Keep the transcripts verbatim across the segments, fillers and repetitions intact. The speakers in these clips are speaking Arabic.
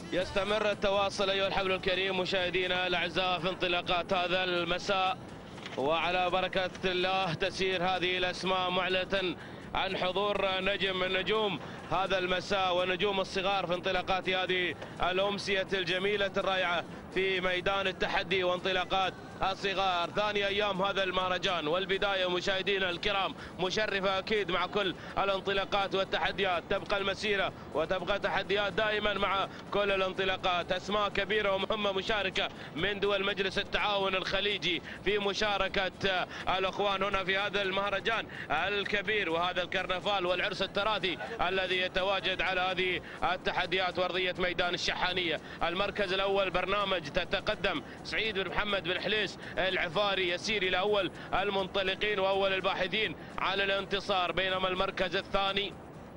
يستمر التواصل أيها الحفل الكريم مشاهدينا الأعزاء في انطلاقات هذا المساء، وعلى بركة الله تسير هذه الأسماء معلنة عن حضور نجم من نجوم هذا المساء ونجوم الصغار في انطلاقات هذه الأمسية الجميلة الرائعة في ميدان التحدي وانطلاقات الصغار. ثاني أيام هذا المهرجان والبداية مشاهدينا الكرام مشرفة أكيد مع كل الانطلاقات والتحديات. تبقى المسيرة وتبقى تحديات دائما مع كل الانطلاقات. أسماء كبيرة ومهمة مشاركة من دول مجلس التعاون الخليجي في مشاركة الأخوان هنا في هذا المهرجان الكبير وهذا الكرنفال والعرس التراثي الذي يتواجد على هذه التحديات وارضية ميدان الشحانية. المركز الأول برنامج تتقدم سعيد بن محمد بن حليس العفاري يسير إلى أول المنطلقين وأول الباحثين على الانتصار، بينما المركز الثاني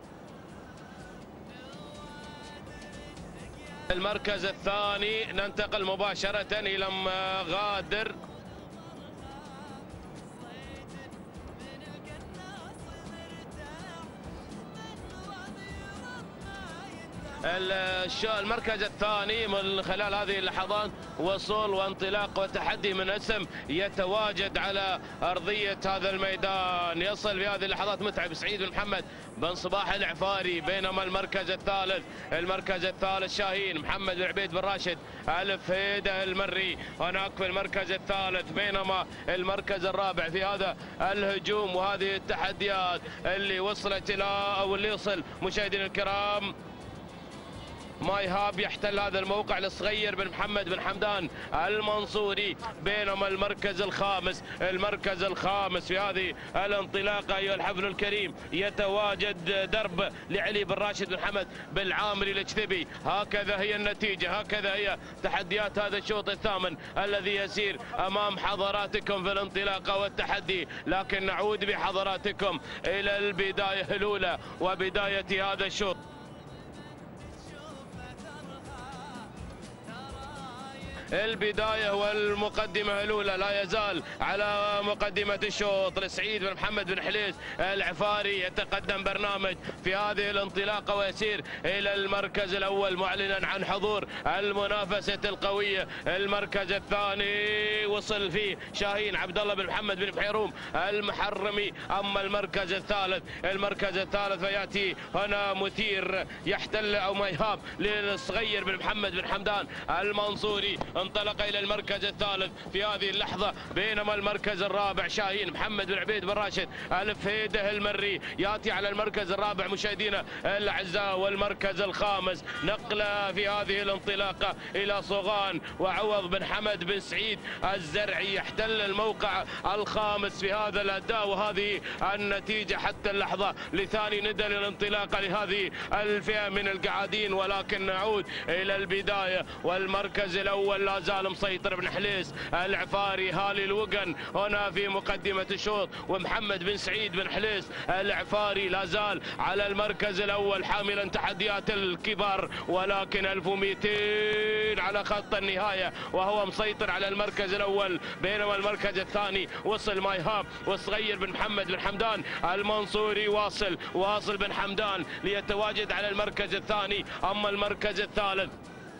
المركز الثاني ننتقل مباشرة إلى غادر المركز الثاني من خلال هذه اللحظات وصول وانطلاق وتحدي من اسم يتواجد على أرضية هذا الميدان. يصل في هذه اللحظات متعب سعيد بن محمد بن صباح العفاري، بينما المركز الثالث المركز الثالث شاهين محمد بن عبيد بن راشد الفهيدة المري هناك في المركز الثالث، بينما المركز الرابع في هذا الهجوم وهذه التحديات اللي وصلت إلى أو اللي يصل مشاهدينا الكرام ماي هاب يحتل هذا الموقع الصغير بن محمد بن حمدان المنصوري، بينما المركز الخامس المركز الخامس في هذه الانطلاقه ايها الحفل الكريم يتواجد درب لعلي بن راشد بن حمد بالعامري الجثبي. هكذا هي النتيجه، هكذا هي تحديات هذا الشوط الثامن الذي يسير امام حضراتكم في الانطلاقه والتحدي. لكن نعود بحضراتكم الى البدايه الاولى وبدايه هذا الشوط. البداية والمقدمة الأولى لا يزال على مقدمة الشوط لسعيد بن محمد بن حليس العفاري. يتقدم برنامج في هذه الانطلاقة ويسير إلى المركز الأول معلنا عن حضور المنافسة القوية. المركز الثاني وصل فيه شاهين عبد الله بن محمد بن بحيروم المحرمي. أما المركز الثالث المركز الثالث فيأتي هنا مثير يحتل أو ميهاب للصغير بن محمد بن حمدان المنصوري. انطلق الى المركز الثالث في هذه اللحظه، بينما المركز الرابع شاهين محمد بن عبيد بن راشد الفهيده المري ياتي على المركز الرابع مشاهدينا الاعزاء. والمركز الخامس نقله في هذه الانطلاقه الى صوغان وعوض بن حمد بن سعيد الزرعي يحتل الموقع الخامس في هذا الاداء وهذه النتيجه حتى اللحظه لثاني ندى للانطلاقه لهذه الفئه من القعادين. ولكن نعود الى البدايه والمركز الاول لا زال مسيطر بن حليس العفاري هالي الوقن هنا في مقدمة الشوط، ومحمد بن سعيد بن حليس العفاري لا زال على المركز الأول حاملا تحديات الكبار، ولكن ألف ومئتين على خط النهاية وهو مسيطر على المركز الأول. بينما المركز الثاني وصل مايهاب والصغير بن محمد بن حمدان المنصوري واصل واصل بن حمدان ليتواجد على المركز الثاني. أما المركز الثالث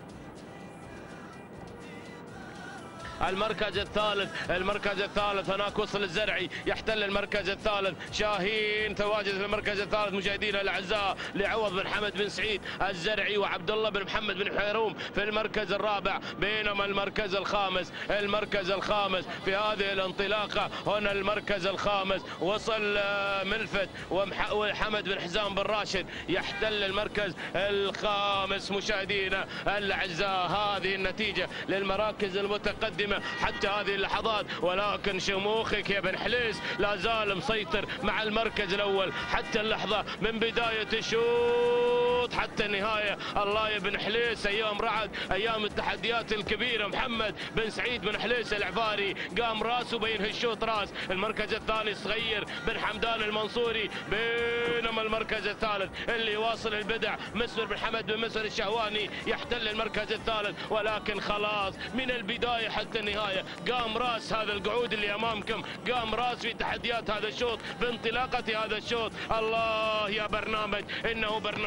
المركز الثالث المركز الثالث هناك وصل الزرعي يحتل المركز الثالث. شاهين تواجد في المركز الثالث مشاهدينا الاعزاء لعوض بن حمد بن سعيد الزرعي وعبد الله بن محمد بن حيروم في المركز الرابع. بينما المركز الخامس المركز الخامس في هذه الانطلاقه هنا المركز الخامس وصل ملفت وحمد بن حزام بن راشد يحتل المركز الخامس مشاهدينا الاعزاء. هذه النتيجه للمراكز المتقدمه حتى هذه اللحظات، ولكن شموخك يا بن حليس لا زال مسيطر مع المركز الاول حتى اللحظه من بدايه الشوط حتى النهايه. الله يا بن حليس ايام رعد، ايام التحديات الكبيره. محمد بن سعيد بن حليس العفاري قام راس وبينه الشوط راس. المركز الثاني صغير بن حمدان المنصوري، بينما المركز الثالث اللي واصل البدع مسر بن حمد بن مسر الشهواني يحتل المركز الثالث. ولكن خلاص من البدايه حتى النهايه قام راس هذا القعود اللي امامكم، قام راس في تحديات هذا الشوط بانطلاقه هذا الشوط. الله يا برنامج، انه برنامج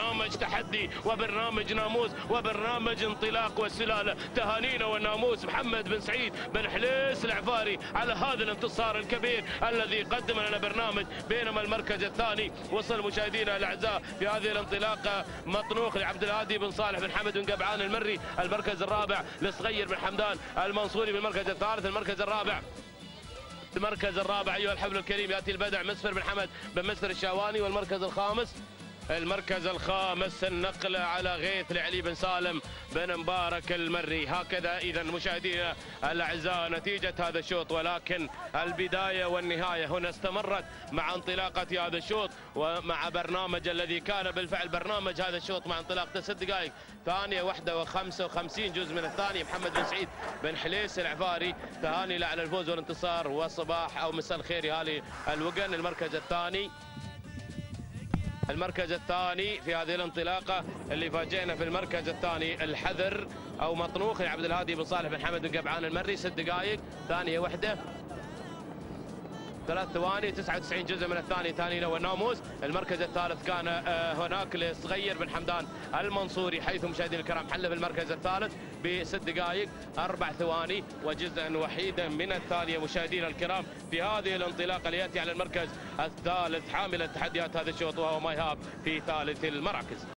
تحدي وبرنامج ناموس وبرنامج انطلاق والسلاله. تهانينا والناموس محمد بن سعيد بن حليس العفاري على هذا الانتصار الكبير الذي قدم لنا برنامج. بينما المركز الثاني وصل مشاهدينا الاعزاء في هذه الانطلاقه مطنوخ لعبد الهادي بن صالح بن حمد بن قبعان المري. المركز الرابع لصغير بن حمدان المنصوري بالمركز الثالث. المركز الرابع المركز الرابع ايها الحفل الكريم ياتي البدع مسفر بن حمد بن مسفر الشاواني. والمركز الخامس المركز الخامس النقله على غيث لعلي بن سالم بن مبارك المري. هكذا اذا مشاهدينا الاعزاء نتيجه هذا الشوط، ولكن البدايه والنهايه هنا استمرت مع انطلاقه هذا الشوط ومع برنامج الذي كان بالفعل برنامج هذا الشوط مع انطلاقته ست دقائق ثانيه واحده وخمسه وخمسين جزء من الثانيه. محمد بن سعيد بن حليس العفاري تهاني له على الفوز والانتصار وصباح او مساء الخير يا هالي الوقن. المركز الثاني المركز الثاني في هذه الانطلاقه اللي فاجئنا في المركز الثاني الحذر او مطنوخ لعبد الهادي بن صالح بن حمد بن قبعان المري. ست دقائق ثانيه واحده ثلاث ثواني تسعة وتسعين جزء من الثاني ثاني والناموس. المركز الثالث كان هناك لصغير بن حمدان المنصوري، حيث مشاهدينا الكرام حل في المركز الثالث بست دقائق اربع ثواني وجزءا وحيدا من الثانيه. مشاهدينا الكرام في هذه الانطلاقه اللي ياتي على المركز الثالث حامل تحديات هذا الشوط وهو مايهاب في ثالث المراكز.